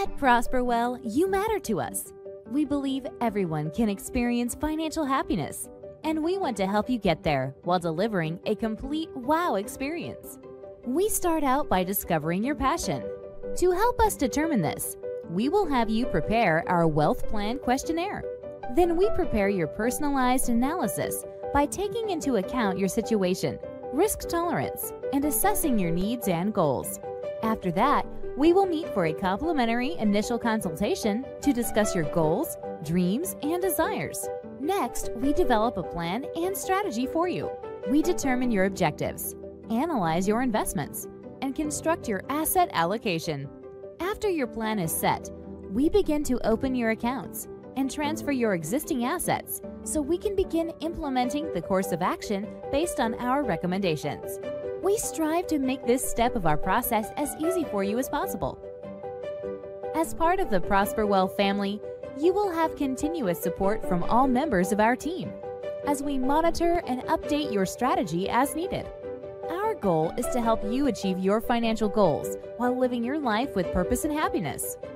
At Prosperwell, you matter to us. We believe everyone can experience financial happiness, and we want to help you get there while delivering a complete wow experience. We start out by discovering your passion. To help us determine this, we will have you prepare our Wealth Plan questionnaire. Then we prepare your personalized analysis by taking into account your situation, risk tolerance, and assessing your needs and goals. After that, we will meet for a complimentary initial consultation to discuss your goals, dreams, and desires. Next, we develop a plan and strategy for you. We determine your objectives, analyze your investments, and construct your asset allocation. After your plan is set, we begin to open your accounts and transfer your existing assets so we can begin implementing the course of action based on our recommendations. We strive to make this step of our process as easy for you as possible. As part of the Prosperwell family, you will have continuous support from all members of our team as we monitor and update your strategy as needed. Our goal is to help you achieve your financial goals while living your life with purpose and happiness.